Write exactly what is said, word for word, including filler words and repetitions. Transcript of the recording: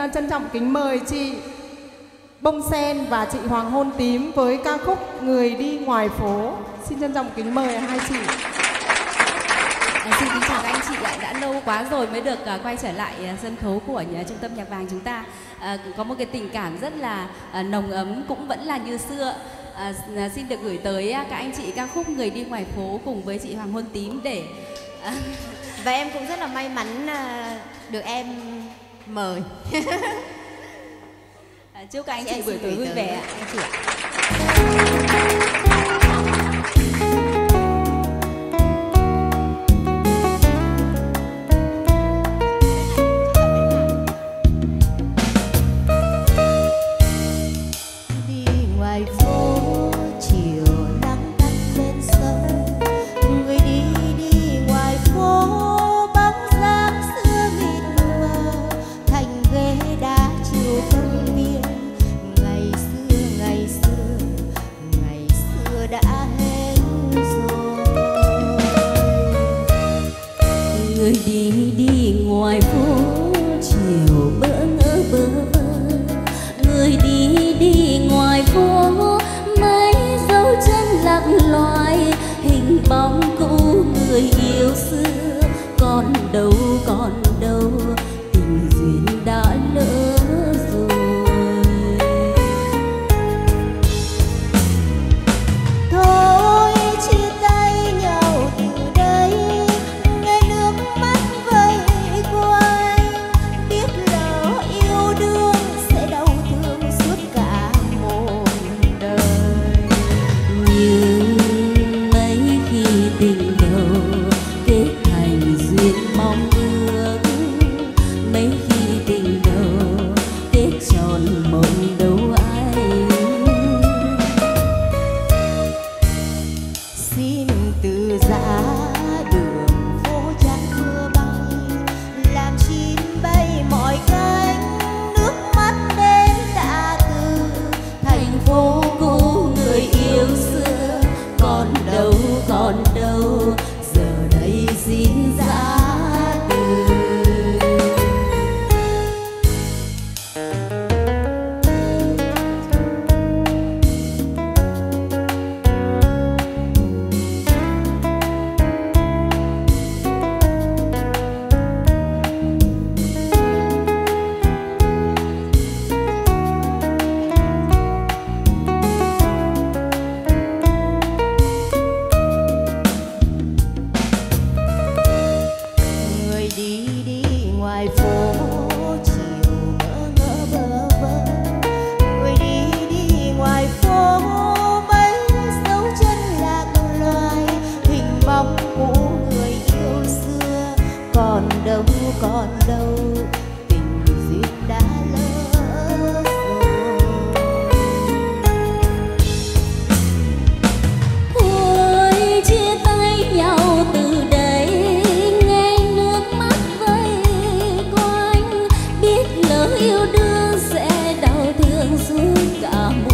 uh, trân trọng kính mời chị Bông Sen và chị Hoàng Hôn Tím với ca khúc Người Đi Ngoài Phố. Xin trân trọng kính mời hai chị. À, xin kính chào các anh chị ạ. Đã lâu quá rồi mới được uh, quay trở lại uh, sân khấu của uh, Trung tâm Nhạc Vàng chúng ta. Uh, có một cái tình cảm rất là uh, nồng ấm, cũng vẫn là như xưa. À, xin được gửi tới các anh chị ca khúc Người Đi Ngoài Phố cùng với chị Hoàng Hôn Tím để à... và em cũng rất là may mắn được em mời. À, chúc các anh chị buổi tối vui vẻ anh chị ạ. Người đi đi ngoài phố chiều bỡ ngỡ bơ vơ, người đi đi ngoài phố mấy dấu chân lạc loài, hình bóng cũ người yêu xưa còn đâu còn đâu, tình duyên đã lỡ rồi. Thôi chia tay nhau từ đây, nghe nước mắt vây quanh, biết lỡ yêu đương sẽ đau thương suốt cả một đời. Nhưng mấy khi tình đầu kết thành duyên mong ước, mấy khi tình đầu kết tròn mộng đâu ai. Xin từ giã đường phố trắng mưa bay, làm chim bay mọi cánh, nước mắt đến tạ từ. Thành phố cũ người yêu xưa còn đâu còn đâu, giờ đây xin giã từ. Người đi đi ngoài phố chiều bỡ ngỡ bơ vơ, người đi đi ngoài phố mấy dấu chân lạc loài, hình bóng cũ người yêu xưa còn đâu còn đâu, tình duyên đã lỡ rồi. Thôi chia tay nhau từ đây, nghe nước mắt vây quanh, biết lỡ yêu đương sẽ đau thương suốt cả một